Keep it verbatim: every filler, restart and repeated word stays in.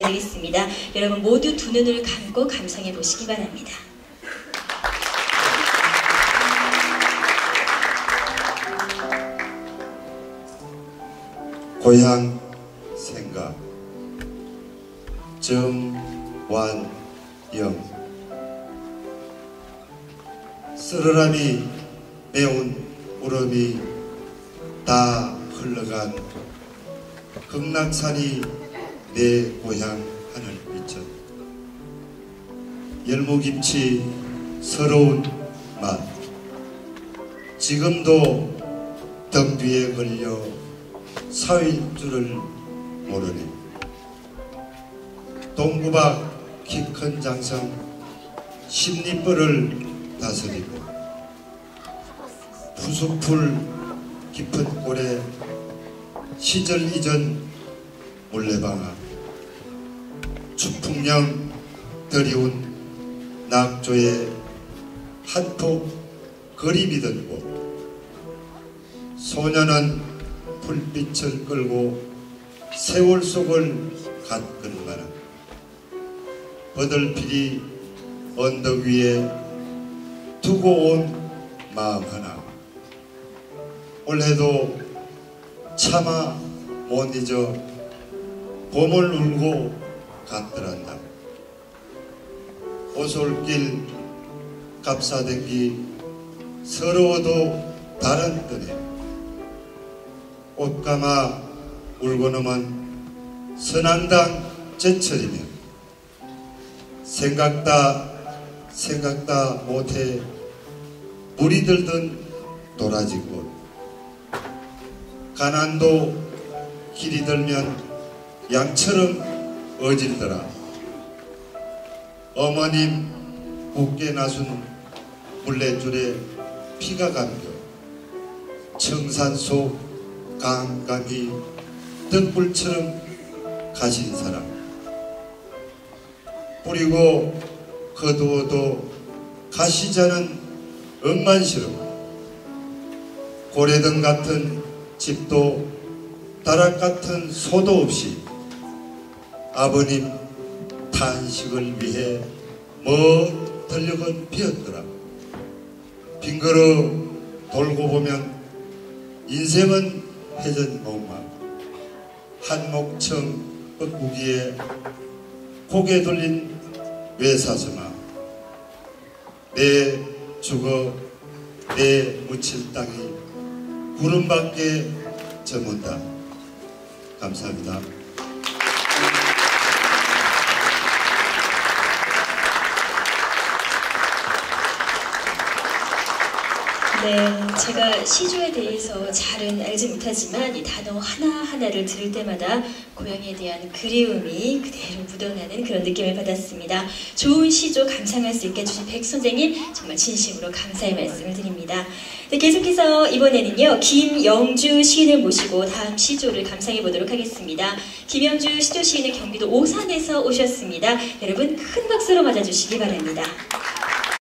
되겠습니다. 여러분 모두 두 눈을 감고 감상해 보시기 바랍니다. 고향 생각 정완영. 쓰르람이 매운 울음이 다 흘러간 극락산이 내 고향 하늘 비춰 열무김치 서러운 맛 지금도 등 뒤에 걸려 사일 줄을 모르네. 동구박 키 큰 장성 십리벌을 다스리고 푸수풀 깊은 골에 시절 이전 물레방아 추풍령 드리운 낙조에 한폭 그림이 들고 소녀는 불빛을 끌고 세월 속을 갓걸음가는 버들피리 언덕 위에 두고 온 마음 하나 올해도 차마 못 잊어 봄을 울고 갔더란다. 오솔길 값사대기 서러워도 다른 끈에 옷감아 울고 넘은 선한당 제철이며 생각다 생각다 못해 물이 들던 도라지꽃 가난도 길이 들면 양처럼 어질더라. 어머님 굳게 나순 물레줄에 피가 감겨 청산 속 깜깜이 등불처럼 가신 사람 뿌리고 거두어도 가시자는 억만스러워 고래등 같은 집도 다락 같은 소도 없이 아버님 탄식을 위해 뭐 들녘은 비었더라. 빙그러 돌고 보면 인생은 회전목마 한목청 뻐꾸기에 고개 돌린 외사스마 내 죽어 내 묻힐 땅이 구름밖에 저문다. 감사합니다. 네, 제가 시조에 대해서 잘은 알지 못하지만 이 단어 하나하나를 들을 때마다 고향에 대한 그리움이 그대로 묻어나는 그런 느낌을 받았습니다. 좋은 시조 감상할 수 있게 해주신 백 선생님 정말 진심으로 감사의 말씀을 드립니다. 네, 계속해서 이번에는요 김영주 시인을 모시고 다음 시조를 감상해 보도록 하겠습니다. 김영주 시조 시인은 경기도 오산에서 오셨습니다. 여러분 큰 박수로 맞아주시기 바랍니다.